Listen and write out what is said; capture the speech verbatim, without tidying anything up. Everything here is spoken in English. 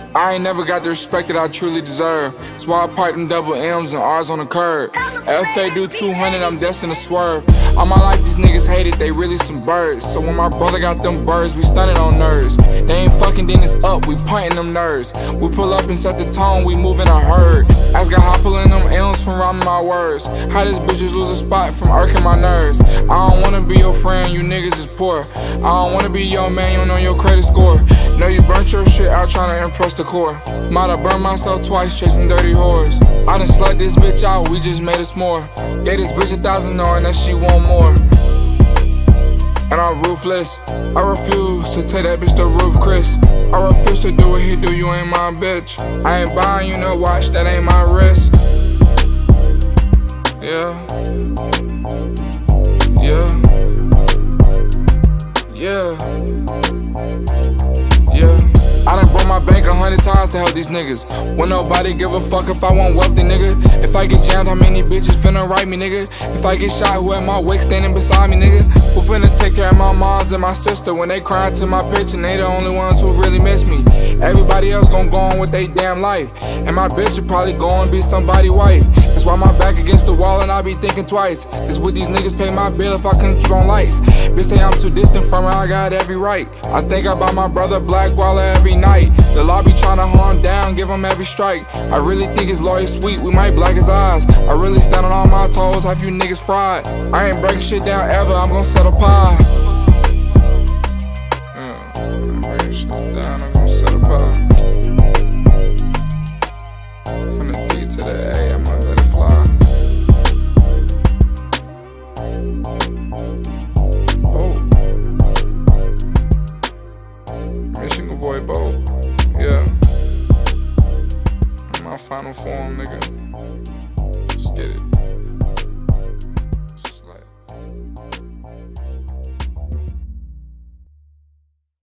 I ain't never got the respect that I truly deserve. That's why I pipe them double M's and R's on the curb. F A do two hundred, I'm destined to swerve. All my life these niggas hate it, they really some birds. So when my brother got them birds, we stunted on nerves. They ain't fucking, then it's up, we puntin' them nerves. We pull up and set the tone, we move in a herd. Ask God how pulling them M's from rhyming my words. How these bitches lose a spot from irking my nerves. I don't wanna be your friend, you niggas is poor. I don't wanna be your man, you don't know your credit score. Know you burnt your shit out trying to impress the core. Might have burned myself twice chasing dirty whores. I done slut this bitch out, we just made a s'more. Gave this bitch a thousand knowing that she want more. And I'm ruthless, I refuse to take that bitch to roof Chris. I refuse to do what he do, you ain't my bitch. I ain't buying you no watch, that ain't my wrist. Yeah. Yeah. Yeah. Yeah. I done broke my bank a hundred times to help these niggas. When nobody give a fuck if I want wealthy, nigga. If I get jammed, how many bitches finna write me, nigga? If I get shot, who at my wake standing beside me, nigga? Who finna take care of my moms and my sister when they crying to my pitch and they the only ones who really miss me? Everybody else gon' go on with they damn life, and my bitch should probably go and be somebody's wife. That's why my back against the wall and I be thinking twice. Cause would these niggas pay my bill if I couldn't keep on lights? Bitch say I'm too distant from her, I got every right. I think about my brother Black Waller every night. The lobby tryna harm down, give him every strike. I really think his lawyer sweet, we might black his eyes. I really stand on all my toes, have you niggas fried. I ain't breaking shit down ever, I'm gon' set a pie. Yeah, I'm breaking shit down, I'm gon' set a pie. From the D to the A, I might let it fly. Oh, Michigan boy Bo. Yeah. In my final form, nigga. Let's get it.